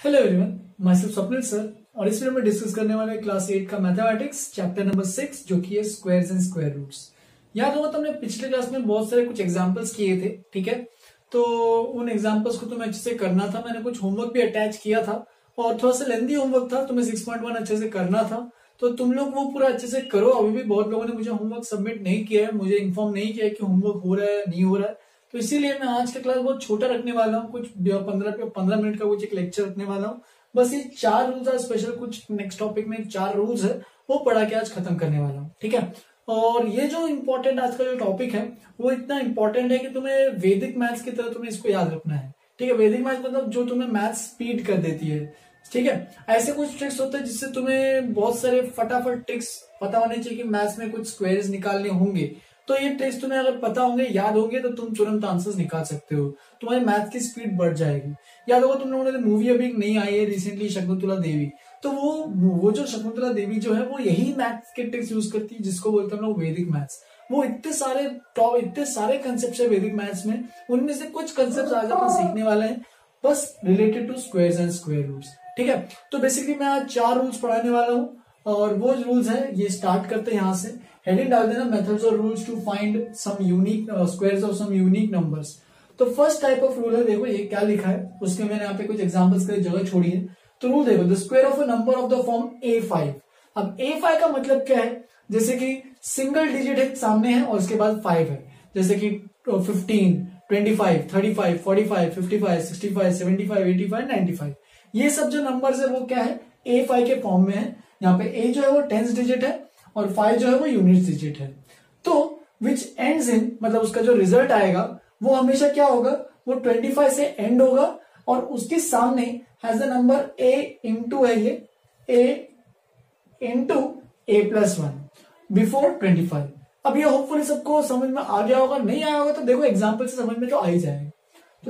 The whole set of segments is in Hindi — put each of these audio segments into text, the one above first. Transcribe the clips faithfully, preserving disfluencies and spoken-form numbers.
Hello everyone, myself Swapnil sir. और इस वीडियो में डिस्कस करने वाले क्लास एट का मैथमेटिक्स चैप्टर नंबर सिक्स, जो कि है स्क्वायर्स एंड स्क्वायर रूट्स। याद होगा तो हमने पिछले क्लास में बहुत सारे कुछ एग्जांपल्स किए थे, ठीक है। तो उन एग्जांपल्स को तुम्हें अच्छे से करना था। मैंने कुछ होमवर्क भी अटैच किया था और थोड़ा सा लेंथी होमवर्क था, तुम्हें सिक्स पॉइंट वन अच्छे से करना था। तो तुम लोग वो पूरा अच्छे से करो। अभी भी बहुत लोगों ने मुझे होमवर्क सबमिट नहीं किया है, मुझे इन्फॉर्म नहीं किया है कि होमवर्क हो रहा है नहीं हो रहा है। तो इसीलिए मैं आज का क्लास बहुत छोटा रखने वाला हूँ, कुछ पंद्रह पंद्रह मिनट का कुछ एक लेक्चर रखने वाला हूँ। बस ये चार रूल्स है स्पेशल, कुछ नेक्स्ट टॉपिक में चार रूल्स है वो पढ़ा के आज खत्म करने वाला हूँ, ठीक है। और ये जो इंपॉर्टेंट आज का जो टॉपिक है वो इतना इंपॉर्टेंट है कि तुम्हें वैदिक मैथ्स की तरह तुम्हें इसको याद रखना है, ठीक है। वैदिक मैथ्स मतलब जो तुम्हें मैथ्स स्पीड कर देती है, ठीक है। ऐसे कुछ ट्रिक्स होते हैं जिससे तुम्हें बहुत सारे फटाफट ट्रिक्स पता होने चाहिए कि मैथ्स में कुछ स्क्वायर्स निकालने होंगे। तो ये ट्रिक्स तुम्हें अगर पता होंगे, याद होंगे, तो तुम तुरंत आंसर्स निकाल सकते हो, तुम्हारे मैथ की स्पीड बढ़ जाएगी। याद होगा तुम लोगों ने मूवी अभी नई आई है रिसेंटली, शकुंतला देवी। तो वो वो जो शकुंतला देवी जो है वो यही मैथ्स के ट्रिक्स यूज करती है जिसको बोलते हैं हम लोग वैदिक मैथ्स। वो इतने सारे टॉप इतने सारे कंसेप्ट है वैदिक मैथ्स में, उनमें से कुछ कंसेप्ट आज अपन सीखने वाले हैं, बस related to squares and square roots, ठीक है। तो बेसिकली मैं आज चार रूल्स पढ़ाने वाला हूँ और वो रूल्स है, ये स्टार्ट करते हैं यहाँ से। हेडिंग डाल देना, मेथड्स और rules to find some unique squares of some unique numbers. तो फर्स्ट टाइप ऑफ रूल है, देखो ये क्या लिखा है, उसके मैंने यहाँ पे कुछ एग्जांपल्स के लिए जगह छोड़ी है। तो रूल देखो, the square of a number of the form A five. अब ए फाइव का मतलब क्या है, जैसे कि सिंगल डिजिट है सामने है और उसके बाद फाइव है, जैसे कि fifteen, twenty five, thirty five, forty five, fifty five, sixty five, seventy five, eighty five, ninety five. ये सब जो नंबर्स है वो क्या है, ए फाइव के फॉर्म में है। यहाँ पे ए जो है वो टेंस डिजिट है और फाइव जो है वो यूनिट डिजिट है। तो विच एंड्स इन, मतलब उसका जो रिजल्ट आएगा वो हमेशा क्या होगा, वो ट्वेंटी फाइव से एंड होगा और उसके सामने has the number A into है, ये A into A plus one before twenty five. अब ये होपफुली सबको समझ में आ गया होगा, नहीं आया होगा तो देखो एग्जाम्पल से समझ में तो आ ही जाएगा। तो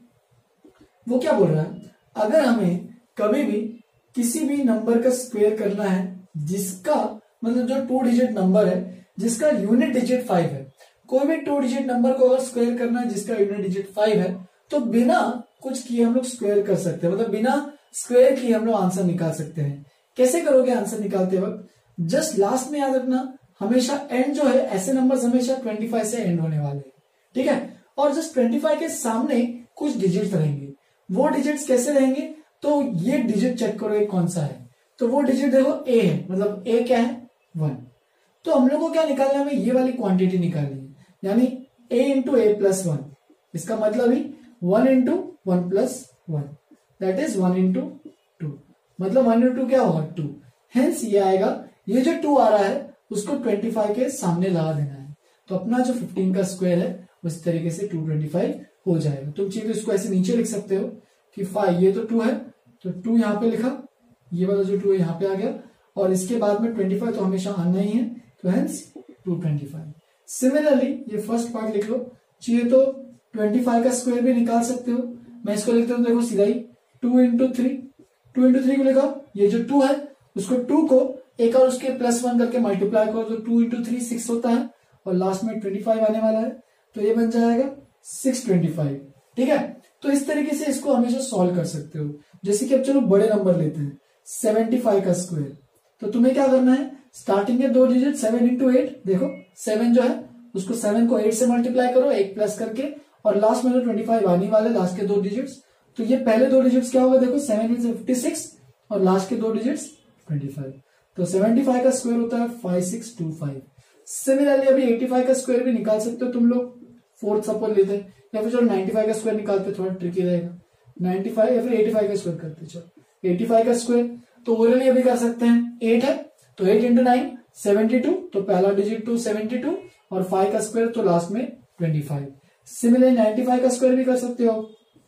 देखो वो क्या बोल रहा है, अगर हमें कभी भी किसी भी नंबर का स्क्वायर करना है जिसका मतलब जो टू डिजिट नंबर है जिसका यूनिट डिजिट फाइव है, कोई भी टू डिजिट नंबर को अगर स्क्वायर करना है जिसका यूनिट डिजिट फाइव है, तो बिना कुछ किए हम लोग स्क्वायर कर सकते हैं, मतलब बिना स्क्वायर किए हम लोग आंसर निकाल सकते हैं। कैसे करोगे आंसर निकालते वक्त, जस्ट लास्ट में याद रखना हमेशा एंड जो है, ऐसे नंबर्स हमेशा ट्वेंटी फाइव से एंड होने वाले हैं, ठीक है। और जस्ट ट्वेंटी फाइव के सामने कुछ डिजिट्स रहेंगे, वो डिजिट्स कैसे रहेंगे, तो ये डिजिट चेक करो ये कौन सा है। तो वो डिजिट देखो ए है, मतलब ए क्या है, वन। तो हम लोग को क्या निकालना है, हमें ये वाली क्वांटिटी निकालनी है, यानी a into A plus one. इसका मतलब ही one into one plus one, that is one into two, मतलब वन इंटू क्या होगा, टू। हेंस ये आएगा, ये जो टू आ रहा है उसको ट्वेंटी फाइव के सामने लगा देना है। तो अपना जो फिफ्टीन का स्क्वायर है उस तरीके से टू ट्वेंटी फाइव हो जाएगा। तुम चाहिए तो इसको ऐसे नीचे लिख सकते हो कि फाइव, ये तो टू है तो टू यहाँ पे लिखा, ये वाला जो टू है यहाँ पे आ गया, और इसके बाद में ट्वेंटी फाइव तो हमेशा आना ही है, तो hence two twenty five. Similarly ये फर्स्ट पार्ट लिख लो, चाहिए तो ट्वेंटी फाइव का स्क्वायर भी निकाल सकते हो। मैं इसको लिखता हूँ, देखो सीधा ही two into three, two into three को लिखा, ये जो टू है उसको टू को एक और उसके प्लस वन करके मल्टीप्लाई करो तो टू इंटू थ्री सिक्स होता है और लास्ट में ट्वेंटी फाइव आने वाला है, तो ये बन जाएगा सिक्स ट्वेंटी फाइव, ठीक है। तो इस तरीके से इसको हमेशा सॉल्व कर सकते हो। जैसे कि अब चलो बड़े नंबर लेते हैं, सेवेंटी फाइव का स्क्वायर। तो तुम्हें क्या करना है, स्टार्टिंग के दो डिजिट सेवन इंटू एट, देखो सेवन जो है उसको सेवन को एट से मल्टीप्लाई करो एक प्लस करके, और लास्ट में जो ट्वेंटी फाइव आने वाले लास्ट के दो डिजिट्स, तो ये पहले दो डिजिट्स क्या होगा, देखो सेवन से फिफ्टी सिक्स और लास्ट के दो डिजिट्स ट्वेंटी फाइव। तो सेवेंटी फाइव का स्क्वायर होता है five six two five. Similarly अभी एटी फाइव का स्क्वायर भी निकाल सकते हो तुम लोग, फोर्थ सपोज लेते हैं, या फिर चलो नाइंटी फाइव का स्क्वायर निकालते, थोड़ा ट्रिकी रहेगा। नाइंटी फाइव या फिर एटी फाइव का स्क्वायर करते, चलो एटी फाइव का स्क्वायर तो ओरली अभी कर सकते हैं, एट है तो eight into nine seventy two, तो पहला डिजिट टू सेवेंटी टू और फाइव का स्क्वायर तो लास्ट में twenty five. Similarly ninety five का स्क्वायर भी कर सकते हो,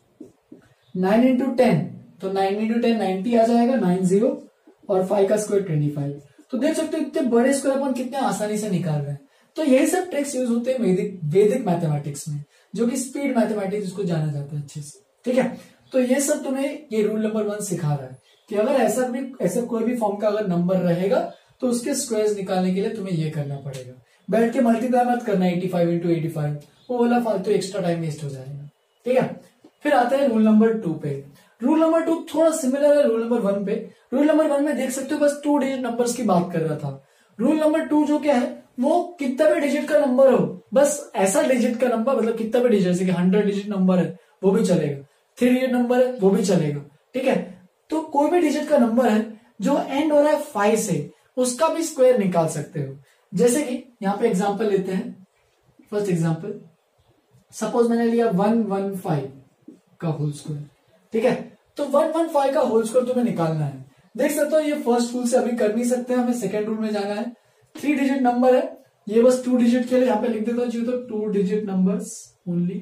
नाइन इंटू टेन, तो नाइन इंटू टेन नाइंटी आ जाएगा, नाइन जीरो, और फाइव का स्क्वायर ट्वेंटी फाइव। तो देख सकते हो इतने बड़े स्क्वायर अपन कितने आसानी से निकाल रहे हैं। तो यही सब ट्रिक्स यूज होते हैं वैदिक वैदिक मैथमेटिक्स में, जो कि स्पीड मैथमेटिक्स जिसको जाना जाता है अच्छे से, ठीक है। तो ये सब तुम्हें ये रूल नंबर वन सिखा रहा है कि अगर ऐसा भी ऐसा कोई भी फॉर्म का अगर नंबर रहेगा तो उसके स्क्वायर्स निकालने के लिए तुम्हें ये करना पड़ेगा। बैठ के मल्टीप्लाई मत करना eighty five into eighty five, वो वाला फालतू एक्स्ट्रा टाइम वेस्ट हो जाएगा, ठीक है। फिर आता है रूल नंबर टू पे। रूल नंबर टू थोड़ा सिमिलर है रूल नंबर वन पे। रूल नंबर वन में देख सकते हो बस टू डिजिट नंबर्स की बात कर रहा था। रूल नंबर टू जो क्या है, वो कितना भी डिजिट का नंबर हो, बस ऐसा डिजिट का नंबर, मतलब कितना भी डिजिट, जैसे कि हंड्रेड डिजिट नंबर है वो भी चलेगा, थ्री डिजिट नंबर है वो भी चलेगा, ठीक है। तो कोई भी डिजिट का नंबर है जो एंड हो रहा है फाइव से, उसका भी स्क्वायर निकाल सकते हो। जैसे कि यहाँ पे एग्जांपल लेते हैं, फर्स्ट एग्जांपल, सपोज मैंने लिया वन वन फाइव का होल स्क्वायर, ठीक है। तो वन वन फाइव का होल स्क्वायर तुम्हें निकालना है। देख सकते हो ये फर्स्ट रूल से अभी कर नहीं सकते, हमें सेकेंड रूल में जाना है। थ्री डिजिट नंबर है, ये बस टू डिजिट के लिए यहाँ पे लिख देता हूँ, तो two digit numbers only,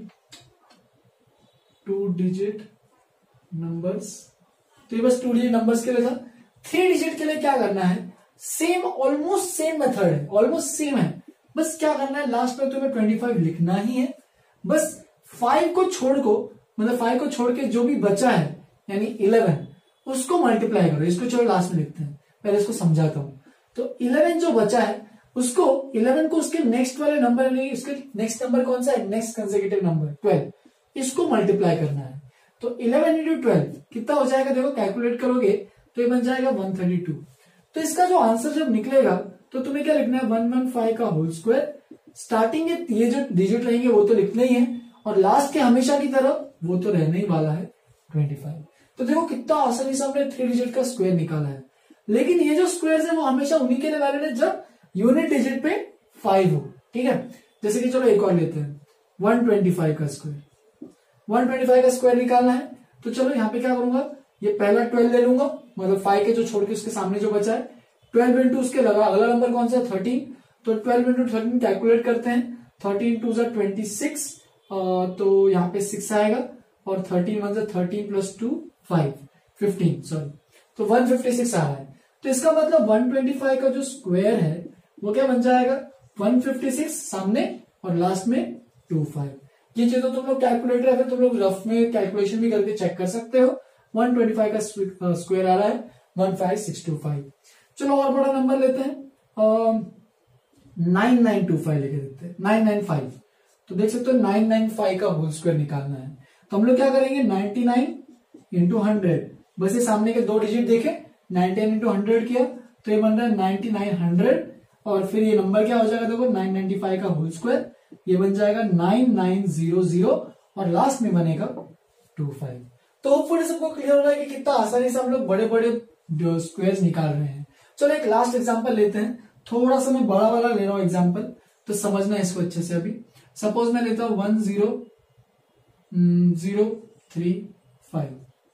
two digit numbers, तो ये बस टू डिजिट नंबर्स के लिए था। थ्री डिजिट के लिए क्या करना है, सेम, ऑलमोस्ट सेम मेथड है, ऑलमोस्ट सेम है, बस क्या करना है लास्ट में तुम्हें ट्वेंटी फाइव लिखना ही है। बस फाइव को छोड़ को, मतलब फाइव को छोड़ के जो भी बचा है यानी इलेवन, उसको मल्टीप्लाई करो। इसको चलो लास्ट में लिखते हैं, पहले इसको समझाता हूं। तो इलेवन जो बचा है उसको, इलेवन को उसके नेक्स्ट वाले नंबर, नहीं उसके नेक्स्ट नंबर कौन सा है, नेक्स्ट कंसेक्यूटिव नंबर ट्वेल्व, इसको मल्टीप्लाई करना है। तो इलेवन इंटू ट्वेल्व कितना हो जाएगा, देखो कैलकुलेट करोगे तो ये बन जाएगा वन थर्टी टू। तो इसका जो आंसर जब निकलेगा तो तुम्हें क्या लिखना है, वन वन फाइव का होल स्क्वायर, स्टार्टिंग के ये जो डिजिट रहेंगे वो तो लिखना ही है, और लास्ट के हमेशा की तरह वो तो रहने ही वाला है ट्वेंटी फाइव। तो देखो कितना आसानी से हमने थ्री डिजिट का स्क्वायर निकाला है। लेकिन ये जो स्क्वायर है वो हमेशा उन्हीं के लिए वैलिड है जब यूनिट डिजिट पे फाइव हो, ठीक है। जैसे कि चलो एक और लेते हैं, वन ट्वेंटी फाइव का स्क्वायर, वन ट्वेंटी फाइव का स्क्वायर निकालना है। तो चलो यहाँ पे क्या करूंगा, ये पहला ट्वेल्व ले लूंगा, मतलब फाइव के जो छोड़ के उसके सामने जो बचा है, ट्वेल्व इंटू उसके लगा अगला नंबर कौन सा है, थर्टीन। तो ट्वेल्व इंटू थर्टीन कैलकुलेट करते हैं, थर्टीन टू जा ट्वेंटी सिक्स, तो यहाँ पे सिक्स आएगा, और थर्टीन वन जा thirteen plus two five, fifteen, sorry, तो वन फिफ्टी सिक्स आ रहा है। तो इसका मतलब वन ट्वेंटी फाइव का जो स्क्वायर है वो क्या बन जाएगा, वन फिफ्टी सिक्स सामने और लास्ट में टू फाइव। ये चीज तो तुम लोग कैलकुलेटर है, फिर तुम लोग रफ में कैलकुलेशन भी करके चेक कर सकते हो। वन ट्वेंटी फाइव का स्क्वायर आ रहा है one five six two five. चलो और बड़ा नंबर लेते हैं, नाइन नाइन टू फाइव लेके देखते हैं, नाइन नाइन फाइव। तो देख सकते हो नाइन नाइन फाइव का होल स्क्वायर निकालना है। तो हम लोग क्या करेंगे, नाइनटी नाइन इंटू हंड्रेड, बस ये सामने के दो डिजिट देखे, नाइनटी नाइन इंटू हंड्रेड किया तो ये बन रहा है नाइनटी नाइन हंड्रेड, और फिर ये नंबर क्या हो जाएगा, देखो नाइन नाइनटी फाइव का होल स्क्वायर, ये बन जाएगा नाइन नाइन जीरो जीरो, और लास्ट में बनेगा टू फाइव। तो होपफुली सबको क्लियर हो रहा है कि कितना आसानी से हम लोग बड़े बड़े स्क्वायर्स निकाल रहे हैं। चलो एक लास्ट एग्जांपल लेते हैं, थोड़ा सा मैं बड़ा वाला ले रहा हूं एग्जांपल, तो समझना है इसको अच्छे से। अभी सपोज मैं लेता हूं one zero zero three five,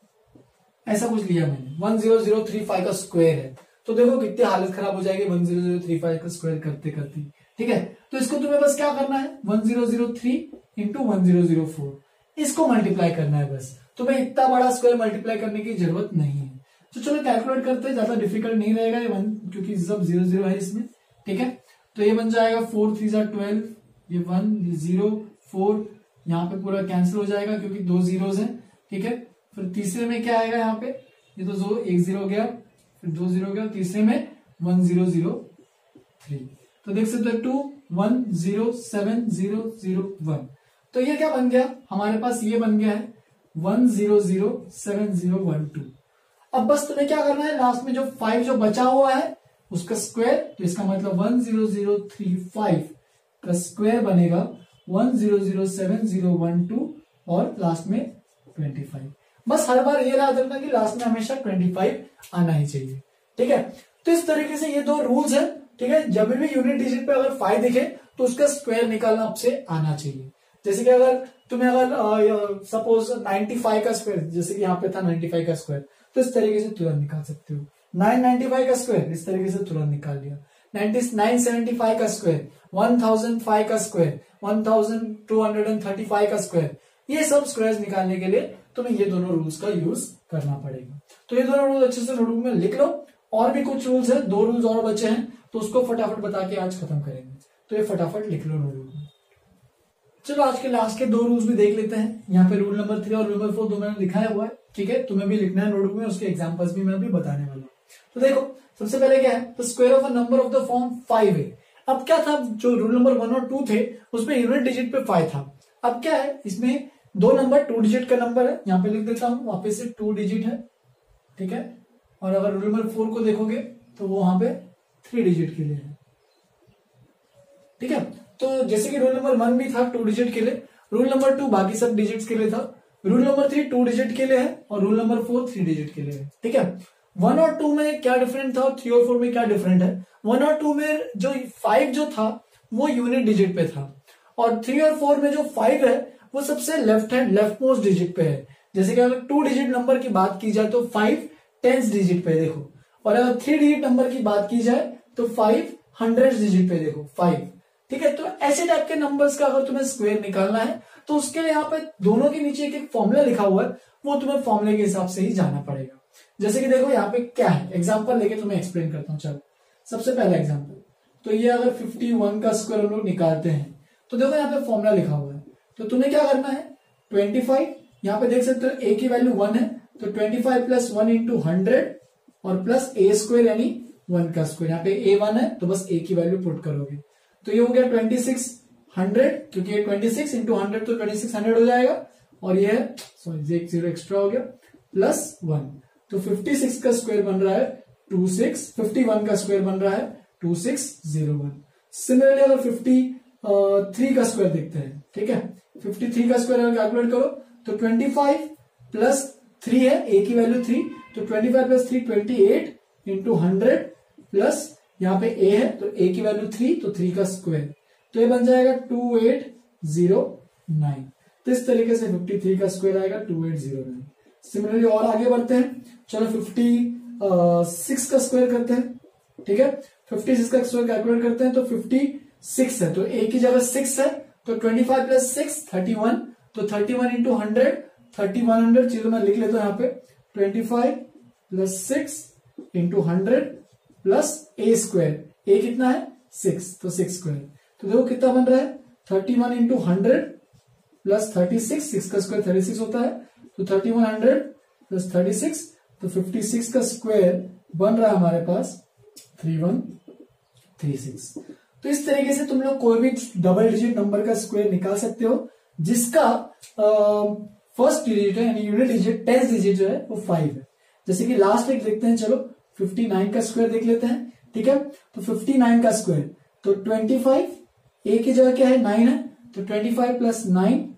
ऐसा कुछ लिया मैंने, one zero zero three five का स्क्वायर है। तो देखो कितनी हालत खराब हो जाएगी one zero zero three five का स्क्वायर करते करते, ठीक है। तो इसको तुम्हें बस क्या करना है, one zero zero three into one zero zero four, इसको मल्टीप्लाई करना है बस। तुम्हें इतना बड़ा स्क्वायर मल्टीप्लाई करने की जरूरत नहीं है। तो चलो कैलकुलेट करते हैं, ज्यादा डिफिकल्ट नहीं रहेगा ये वन, क्योंकि सब जीरो जीरो है इसमें, ठीक है। तो ये बन जाएगा फोर थ्री जा ट्वेल्व, ये वन, ये जीरो, फोर, यहाँ पे पूरा कैंसिल हो जाएगा क्योंकि दो जीरोज हैं, ठीक है। फिर तीसरे में क्या आएगा, यहाँ पे ये तो जो एक जीरो हो गया, फिर दो जीरो हो गया, तीसरे में वन जीरो जीरो थ्री। तो देख सकते हो two one zero seven zero zero one. तो ये क्या बन गया हमारे पास, ये बन गया है one zero zero seven zero one two. अब बस तुम्हें क्या करना है, लास्ट में जो फाइव जो बचा हुआ है उसका स्क्वायर, तो इसका मतलब one zero zero three five का स्क्वायर बनेगा one zero zero seven zero one two, और लास्ट में ट्वेंटी फाइव। बस हर बार ये याद रखना कि लास्ट में हमेशा ट्वेंटी फाइव आना ही चाहिए, ठीक है। तो इस तरीके से ये दो रूल्स है, ठीक है। जब भी यूनिट डिजिट पे अगर फाइव दिखे तो उसका स्क्वायर निकालना आपसे आना चाहिए। जैसे कि अगर तुम्हें अगर सपोज नाइनटी फाइव का स्क्वायर, जैसे कि यहाँ पे था नाइनटी फाइव का स्क्वायर, तो इस तरीके से तुरंत निकाल सकते हो। नाइन नाइनटी फाइव का स्क्वायर इस तरीके से तुरंत निकाल लिया। नाइन सेवेंटी फाइव का स्क्वायर, वन थाउजेंड फाइव का square, one thousand two hundred thirty five का स्क्वायर, ये सब स्क्वायर्स निकालने के लिए तुम्हें ये दोनों रूल्स का यूज करना पड़ेगा। तो ये दोनों रूल्स अच्छे से नोटबुक में लिख लो। और भी कुछ रूल्स है, दो रूल्स और बचे हैं, तो उसको फटाफट बता के आज खत्म करेंगे। तो ये फटाफट लिख लो नोटबुक में। चलो आज के लास्ट के दो रूल्स भी देख लेते हैं। यहाँ पे रूल नंबर थ्री और रूल नंबर फोर दो मैंने लिखा हुआ है, ठीक है। तुम्हें भी लिखना है नोटबुक में, उसके एग्जांपल्स भी मैं अभी बताने वाला हूँ। तो देखो सबसे पहले क्या है, तो square of a number of the form five है। अब क्या था, जो रूल नंबर वन और टू थे उसमें यूनिट डिजिट पे फाइव था। अब क्या है, इसमें दो नंबर टू डिजिट का नंबर है, यहां पे लिख देता हूं, वापस से टू डिजिट है, ठीक है। और अगर रूल नंबर फोर को देखोगे तो वो वहां पे थ्री डिजिट के लिए है, ठीक है। तो जैसे कि रूल नंबर वन भी था टू डिजिट के लिए, रूल नंबर टू बाकी सब डिजिट्स के लिए था, rule number three two digit के लिए है, और rule number four three digit के लिए है, ठीक है। वन और टू में क्या डिफरेंट था और थ्री और फोर में क्या डिफरेंट है? वन और टू में जो फाइव जो था वो यूनिट डिजिट पे था, और थ्री और फोर में जो फाइव है वो सबसे left hand left most digit पे है। जैसे कि अगर टू डिजिट नंबर की बात की जाए तो फाइव टेंस डिजिट पे देखो, और अगर थ्री डिजिट नंबर की बात की जाए तो फाइव हंड्रेड डिजिट पे देखो, फाइव, ठीक है। तो ऐसे टाइप के नंबर्स का अगर तुम्हें स्क्वायर निकालना है तो उसके लिए यहाँ पे दोनों के नीचे एक एक फॉर्मूला लिखा हुआ है, वो तुम्हें फॉर्मूले के हिसाब से ही जाना पड़ेगा। जैसे कि देखो यहाँ पे क्या है, एग्जांपल लेके तुम्हें एक्सप्लेन करता हूँ। चलो सबसे पहला एग्जांपल, तो ये अगर फिफ्टी वन का स्क्वायर हम लोग निकालते हैं तो देखो यहाँ पे फॉर्मूला लिखा हुआ है, तो तुम्हें क्या करना है, ट्वेंटी फाइव, यहाँ पे देख सकते हो ए की वैल्यू वन है, तो twenty five plus one into hundred और प्लस ए स्क्वायर यानी वन का स्क्वायर, यहाँ पे ए वन है तो बस ए की वैल्यू पुट करोगे, तो ये हो गया ट्वेंटी सिक्स हंड्रेड, क्योंकि ये ट्वेंटी सिक्स इंटू हंड्रेड तो ट्वेंटी सिक्स हंड्रेड हो जाएगा, और ये सॉरी एक जीरो एक्स्ट्रा हो गया प्लस वन, तो फिफ्टी सिक्स का स्क्वायर बन रहा है टू सिक्स, फिफ्टी वन का स्क्वायर बन रहा है two six zero one. Similarly अगर फिफ्टी थ्री का स्क्वायर देखते हैं, ठीक है, फिफ्टी थ्री का स्क्वायर अगर कैलकुलेट करो तो ट्वेंटी फाइव प्लस थ्री है, ए की वैल्यू थ्री, तो twenty five plus three twenty eight into hundred plus यहाँ पे ए है तो ए की वैल्यू थ्री, तो थ्री का स्क्वायर, तो ये बन जाएगा टू एट जीरो नाइन। तो इस तरीके से फिफ्टी थ्री का स्क्वायर आएगा two eight zero nine. Similarly और आगे बढ़ते हैं, चलो फिफ्टी सिक्स का स्क्वायर करते हैं, ठीक है, फिफ्टी सिक्स का स्क्वायर कैलकुलेट करते हैं, तो फिफ्टी सिक्स है तो ए की जगह सिक्स है, तो twenty five plus six thirty one, तो thirty one into hundred thirty one hundred, चीजों मैं लिख लेता हूं यहाँ पे, twenty five plus six into hundred plus a square, a कितना है सिक्स, तो सिक्स स्क्वायर, तो देखो कितना बन रहा है, thirty one into hundred plus thirty six, six का स्क्वायर थर्टी सिक्स होता है, तो thirty one hundred plus thirty six, तो फिफ्टी सिक्स का स्क्वायर बन रहा है हमारे पास थ्री वन थ्री सिक्स। तो इस तरीके से तुम लोग कोई भी डबल डिजिट नंबर का स्क्वायर निकाल सकते हो जिसका फर्स्ट डिजिट है यानी यूनिट डिजिट टेंथ डिजिट जो है वो फाइव है। जैसे कि लास्ट एक देखते हैं, चलो फिफ्टी नाइन का स्क्वायर देख लेते हैं, ठीक है, तो फिफ्टी नाइन का स्क्वायर, तो ट्वेंटी फाइव, ए की जगह क्या है नाइन है, तो twenty five plus nine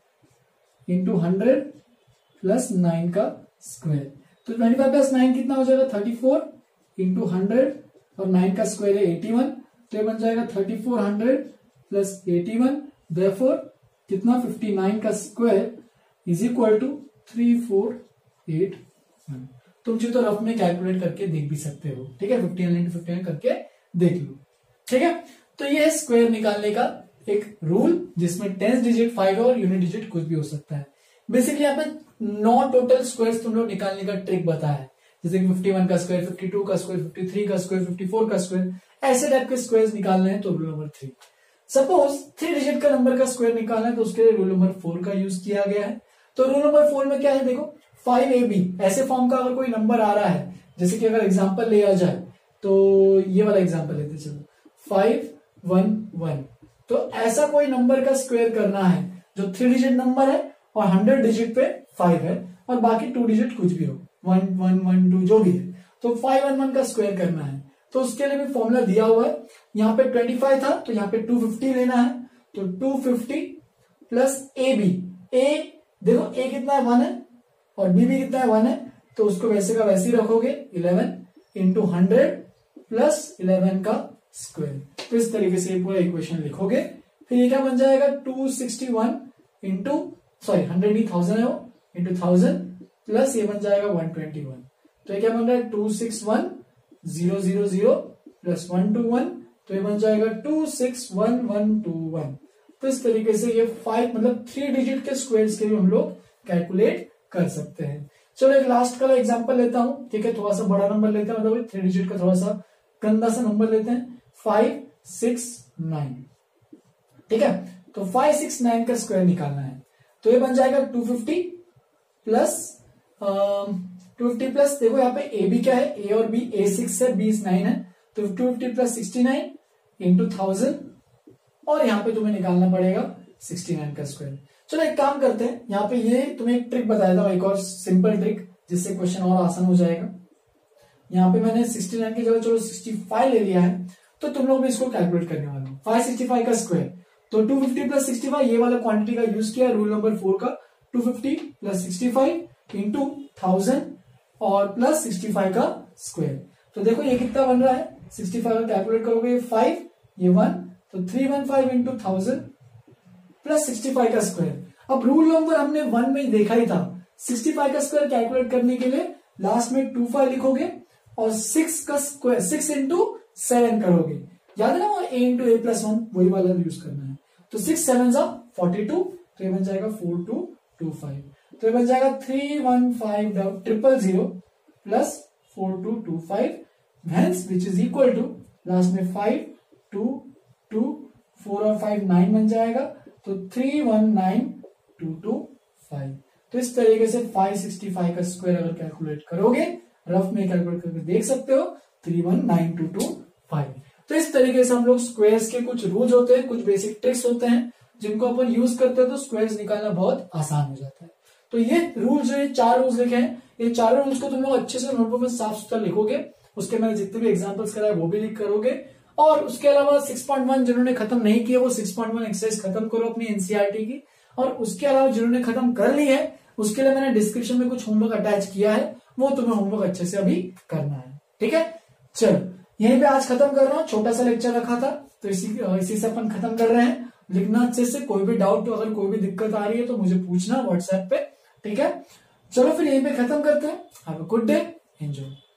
into hundred plus nine का स्क्वायर, तो ट्वेंटी फाइव प्लस नाइन कितना हो जाएगा थर्टी फोर इंटू हंड्रेड और नाइन का स्क्वायर है एटी वन, तो ये बन जाएगा thirty four hundred plus eighty one, therefore कितना फिफ्टी नाइन का square is equal to three four eight one. तुम चाहे तो रफ में कैलकुलेट करके देख भी सकते हो, ठीक है, fifty nine into fifty nine करके देख लो, ठीक है। तो ये है स्क्वायर निकालने का एक रूल जिसमें टेंथ डिजिट फाइव और यूनिट डिजिट कुछ भी हो सकता है। बेसिकली यहाँ पे नौ टोटल स्क्वायर्स तुम लोग निकालने का ट्रिक बताया है, जैसे कि फिफ्टी वन का स्क्वायर, फिफ्टी टू का स्क्वायर, फिफ्टी थ्री का स्क्वायर, फिफ्टी फोर का स्क्वायर, ऐसे टाइप के स्क्वायर्स निकालने हैं तो rule number three. Suppose three digit का नंबर का स्क्वायर निकालना है तो उसके लिए रूल नंबर फोर का यूज किया गया है। तो रूल नंबर फोर में क्या है, देखो फाइव ए बी ऐसे फॉर्म का अगर कोई नंबर आ रहा है, जैसे कि अगर एग्जांपल लिया जाए तो ये वाला एग्जांपल लेते हैं, चलो फाइव वन वन, तो ऐसा कोई नंबर का स्क्वायर करना है जो थ्री डिजिट नंबर है और हंड्रेड डिजिट पे फाइव है और बाकी टू डिजिट कुछ भी हो, वन वन वन टू जो भी है, तो फाइव वन वन का स्क्वायर करना है। तो उसके लिए भी फॉर्मूला दिया हुआ है, यहाँ पे ट्वेंटी फाइव था तो यहाँ पे टू फिफ्टी लेना है, तो two fifty plus a b, a देखो ए कितना है वन है और बी भी कितना है वन है, तो उसको वैसे का वैसे ही रखोगे eleven into hundred plus eleven का स्क्वायर, तो इस तरीके से पूरा इक्वेशन लिखोगे। फिर ये क्या बन जाएगा two sixty one into sorry hundred ही थाउजेंड है वो इंटू थाउजेंड प्लस ये बन जाएगा वन ट्वेंटी वन, तो ये क्या बन रहा है two six one zero zero zero plus one two one, तो ये बन जाएगा two six one one two one. तो इस तरीके से ये फाइव मतलब थ्री डिजिट के स्क्वायर्स के लिए हम लोग कैलकुलेट कर सकते हैं। चलो एक लास्ट का एग्जांपल लेता हूं, ठीक है, थोड़ा सा बड़ा नंबर लेते हैं, मतलब थ्री डिजिट का थोड़ा सा गंदा सा नंबर लेते हैं, फाइव सिक्स नाइन, ठीक है, तो फाइव सिक्स नाइन का स्क्वायर निकालना है, तो ये बन जाएगा two fifty plus two fifty plus देखो यहाँ पे ए बी क्या है, ए और बी, ए सिक्स है बी नाइन है, तो two fifty plus sixty nine into thousand और यहाँ पे तुम्हें निकालना पड़ेगा सिक्सटी नाइन का स्क्वायर। चलो एक काम करते हैं, यहाँ पे ये तुम्हें एक ट्रिक बताया था, एक और सिंपल ट्रिक जिससे क्वेश्चन और आसान हो जाएगा। यहाँ पे मैंने सिक्सटी नाइन की जगह चलो सिक्सटी फाइव ले लिया है, तो तुम लोग भी इसको कैलकुलेट करने वाले हो। फाइव सिक्सटी फाइव का स्क्वायर, तो two fifty plus sixty five, ये वाला क्वांटिटी का यूज किया रूल नंबर फोर का। Two fifty plus sixty five into thousand और प्लस सिक्सटी फाइव का स्क्वायर। तो देखो ये कितना बन रहा है, सिक्सटी फाइव का कैलकुलेट करोगे फाइव, ये वन, तो three one five into thousand plus sixty five का स्क्वायर। अब रूल नंबर हमने वन में देखा ही था, सिक्सटी फाइव का स्क्वायर कैलकुलेट करने के लिए लास्ट में टू फाइव लिखोगे और सिक्स का स्क्वायर सिक्स इंटू सेवन करोगे, याद है ना वो a into A plus one, वही वाला यूज करना है। तो सिक्स सेवन जा फोर्टी टू, तो ये बन जाएगा फोर टू टू फाइव, तो ये बन जाएगा three one five triple zero plus four two two five hence which is equal to last में फाइव टू टू फोर और फाइव नाइन बन जाएगा, तो three one nine two two five. तो इस तरीके से फाइव सिक्सटी फाइव का स्क्वायर अगर कैलकुलेट करोगे, रफ में कैलकुलेट करके देख सकते हो, three one nine two two five. तो इस तरीके से हम लोग स्क्वायर्स के कुछ रूल्स होते हैं, कुछ बेसिक ट्रिक्स होते हैं जिनको अपन यूज करते हैं, तो स्क्वायर्स निकालना बहुत आसान हो जाता है। तो ये रूल जो ये चार रूल्स लिखे हैं, ये चारों रूल्स को तुम लोग अच्छे से नोटबुक में साफ सुथरा लिखोगे, उसके मैंने जितने भी एग्जांपल्स कराए वो भी लिख करोगे। और उसके अलावा सिक्स पॉइंट वन जिन्होंने खत्म नहीं किया वो सिक्स पॉइंट वन एक्सरसाइज खत्म करो अपनी एनसीईआरटी की। और उसके अलावा जिन्होंने खत्म कर ली है उसके लिए मैंने डिस्क्रिप्शन में कुछ होमवर्क अटैच किया है, वो तुम्हें होमवर्क अच्छे से अभी करना है। ठीक है, चलो यहीं पे आज खत्म कर रहा हूँ, छोटा सा लेक्चर रखा था तो इसी इसी से अपन खत्म कर रहे हैं। लिखना अच्छे से, कोई भी डाउट तो अगर कोई भी दिक्कत आ रही है तो मुझे पूछना व्हाट्सएप पे। ठीक है, चलो फिर यहीं पे खत्म करते हैं। Have a good day, enjoy.